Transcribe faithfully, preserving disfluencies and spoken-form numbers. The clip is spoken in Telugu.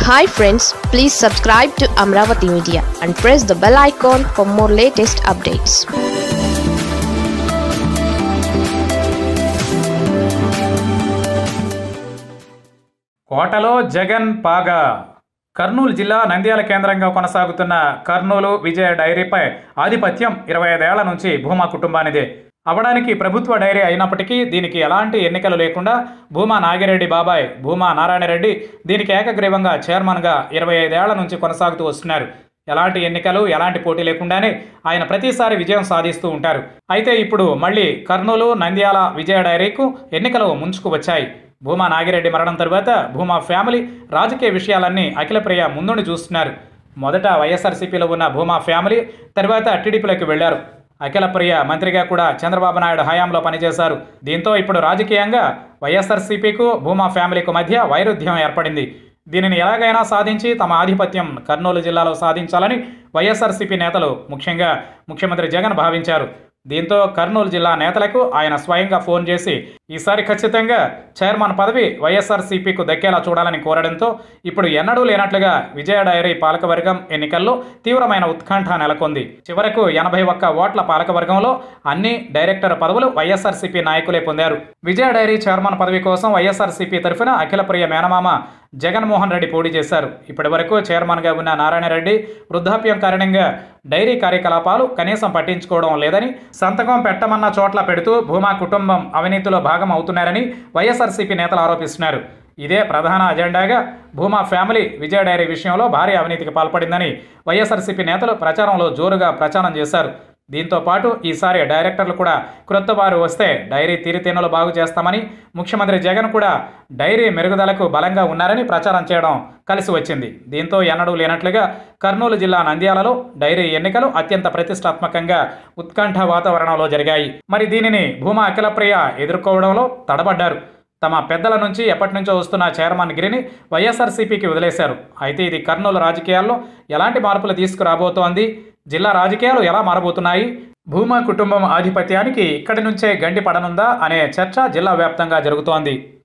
Hi friends, please subscribe to Amaravathi Media and press the bell icon for more latest updates. కోటలో జగన్ పాగా. కర్నూలు జిల్లా నంద్యాల కేంద్రంగా కొనసాగుతున్న కర్నూలు విజయ డైరీపై ఆధిపత్యం ఇరవై ఐదేళ్ల నుంచి భూమా కుటుంబానిదే. అవడానికి ప్రభుత్వ డైరీ అయినప్పటికీ దీనికి ఎలాంటి ఎన్నికలు లేకుండా భూమా నాగిరెడ్డి బాబాయ్ భూమా నారాయణరెడ్డి దీనికి ఏకగ్రీవంగా చైర్మన్గా ఇరవై ఐదేళ్ల నుంచి కొనసాగుతూ వస్తున్నారు. ఎలాంటి ఎన్నికలు ఎలాంటి పోటీ లేకుండానే ఆయన ప్రతిసారి విజయం సాధిస్తూ ఉంటారు. అయితే ఇప్పుడు మళ్ళీ కర్నూలు నంద్యాల విజయ డైరీకు ఎన్నికలు ముంచుకు వచ్చాయి. భూమా నాగిరెడ్డి మరణం తరువాత భూమా ఫ్యామిలీ రాజకీయ విషయాలన్నీ అఖిల ప్రియ ముందుండి చూస్తున్నారు. మొదట వైఎస్ఆర్సీపీలో ఉన్న భూమా ఫ్యామిలీ తర్వాత టీడీపీలోకి వెళ్లారు. అఖిల ప్రియ మంత్రిగా కూడా చంద్రబాబు నాయుడు హయాంలో పనిచేశారు. దీంతో ఇప్పుడు రాజకీయంగా వైఎస్ఆర్సీపీకు భూమా ఫ్యామిలీకు మధ్య వైరుధ్యం ఏర్పడింది. దీనిని ఎలాగైనా సాధించి తమ ఆధిపత్యం కర్నూలు జిల్లాలో సాధించాలని వైఎస్ఆర్సీపీ నేతలు ముఖ్యంగా ముఖ్యమంత్రి జగన్ భావించారు. దీంతో కర్నూలు జిల్లా నేతలకు ఆయన స్వయంగా ఫోన్ చేసి ఈసారి ఖచ్చితంగా చైర్మన్ పదవి వైఎస్ఆర్సీపీకు దక్కేలా చూడాలని కోరడంతో ఇప్పుడు ఎన్నడూ లేనట్లుగా విజయ డైరీ పాలకవర్గం ఎన్నికల్లో తీవ్రమైన ఉత్కంఠ నెలకొంది. చివరకు ఎనభై ఒక్క ఓట్ల పాలకవర్గంలో అన్ని డైరెక్టర్ పదవులు వైఎస్ఆర్సీపీ నాయకులే పొందారు. విజయ డైరీ చైర్మన్ పదవి కోసం వైఎస్ఆర్సీపీ తరఫున అఖిల ప్రియ మేనమామ జగన్ మోహన్ రెడ్డి పోటీ చేశారు. ఇప్పటి వరకు చైర్మన్గా ఉన్న నారాయణరెడ్డి వృద్ధాప్యం కారణంగా డైరీ కార్యకలాపాలు కనీసం పట్టించుకోవడం లేదని, సంతకం పెట్టమన్న చోట్ల పెడుతూ భూమా కుటుంబం అవినీతిలో భాగం అవుతున్నారని వైఎస్ఆర్సీపీ నేతలు ఆరోపిస్తున్నారు. ఇదే ప్రధాన అజెండాగా భూమా ఫ్యామిలీ విజయ డైరీ విషయంలో భారీ అవినీతికి పాల్పడిందని వైఎస్ఆర్సీపీ నేతలు ప్రచారంలో జోరుగా ప్రచారం చేశారు. దీంతో పాటు ఈసారి డైరెక్టర్లు కూడా క్రొత్త వారు వస్తే డైరీ తీరుతెన్నులు బాగు చేస్తామని, ముఖ్యమంత్రి జగన్ కూడా డైరీ మెరుగుదలకు బలంగా ఉన్నారని ప్రచారం చేయడం కలిసి వచ్చింది. దీంతో ఎన్నడూ లేనట్లుగా కర్నూలు జిల్లా నంద్యాలలో డైరీ ఎన్నికలు అత్యంత ప్రతిష్టాత్మకంగా ఉత్కంఠ వాతావరణంలో జరిగాయి. మరి దీనిని భూమా అఖిల ప్రియ ఎదుర్కోవడంలో తడబడ్డారు. తమ పెద్దల నుంచి ఎప్పటి నుంచో వస్తున్న చైర్మన్ గిరిని వైఎస్ఆర్సీపీకి వదిలేశారు. అయితే ఇది కర్నూలు రాజకీయాల్లో ఎలాంటి మార్పులు తీసుకురాబోతోంది? జిల్లా రాజకీయాలు ఎలా మారబోతున్నాయి? భూమా కుటుంబం ఆధిపత్యానికి ఇక్కడి నుంచే గండి పడనుందా అనే చర్చ జిల్లా వ్యాప్తంగా జరుగుతోంది.